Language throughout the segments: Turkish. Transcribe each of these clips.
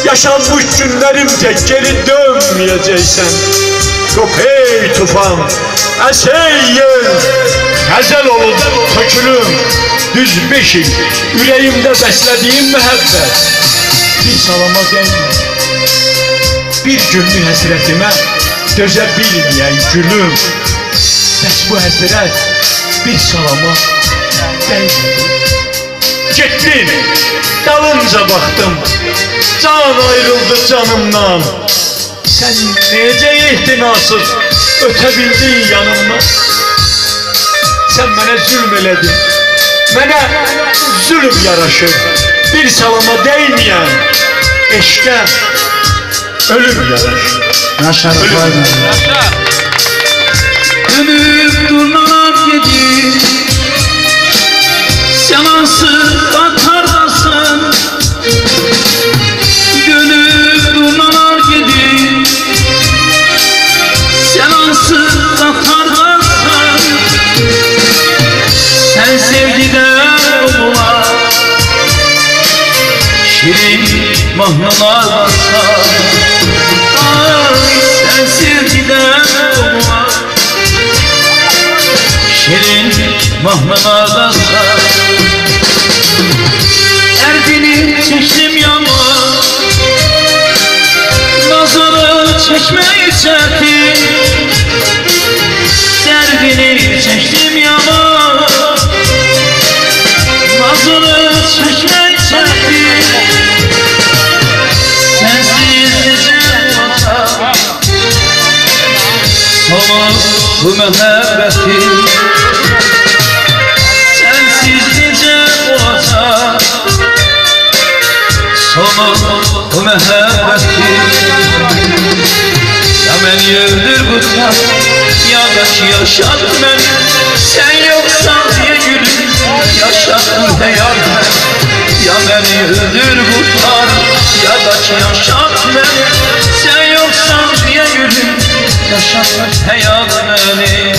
Yaşanmış günlerimce geri dönmeyeceksen. Yok ey tufan, ey yel, gazel olup tökülüm. Düz 5 il yüreğimde beslediğim müebbet bir salama değme. Bir günlük həsrətimə dözə bilməyən gülüm. Bəs bu həsrət bir salama değme. Gittin, dalınca baktım, can ayrıldı canımdan. Sen necə ihtinasız ötebildin yanımdan. Sen mənə zulm elədin, mənə zulm yaraşır. Bir salama değmeyen eşkə ölüm yaraşır. Yaşar ölüm. Dönüp durnalar gedi, sen ansız atardasın. Dönüp durnalar gedi, sen ansız atardasın. Sen sevgiden olma, şirin mahnılardasın. Sen sevgiden olma, şirin mahnılardasın. Erdini çektim yama, nazarı çekmeyi çektim. Derdini çektim yama, nazarı çekmeyi çektim. Sensiz necə olacaq sonu bu mühəbbətin. Sensiz necə olacaq sonu bu mühəbbətin. Ya beni öldür bıçak, ya da ki yaşat beni. Sen yoksan diye gülüm, yaşat hayal beni. Ya beni öldür bıçak, ya da ki yaşat beni. Sen yoksan diye gülüm, yaşat hayal beni.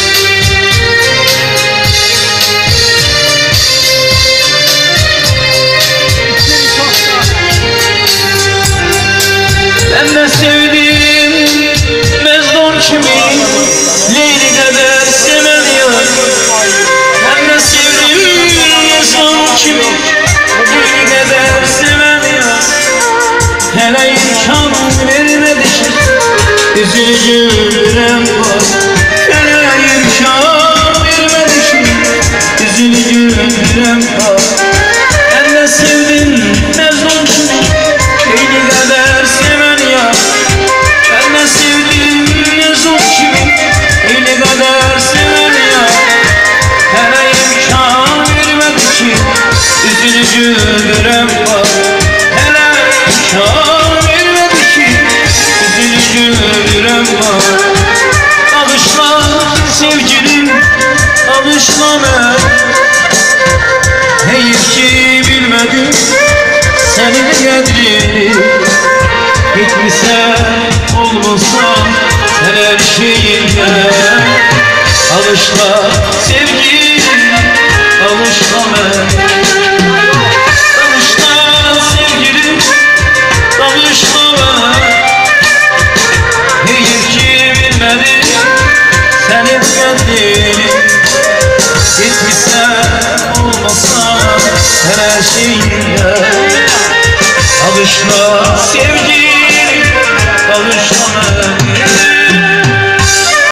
Ben de sevdim Mecnun kimi, Leyli kadar sevemiyor. Ben de sevdim Mecnun kimi, Leyli kadar sevemiyor. Hele imkan vermedi ki üzülürüm var. Hele imkan vermedi ki üzülürüm var. Ben de sevdim Mecnun kimi, Leyli kadar sevemiyor. Ben de sevdim Mecnun kimi, Leyli kadar sevemiyor. Hele imkan vermedi ki üzülürüm var. Hele imkan vermedi ki üzülürüm var. Alışma sevgilim, alışma ben. Hayır ki bilmedim senin kadrini. Gitmişsen olmuşsan her şeyinle. Alışma sevgilim, alışma ben. Alışma sevgilim, alışma ben. Hayır ki bilmedim senin kadrini. Gitmişsen olmuşsan her şeyinle. Alışma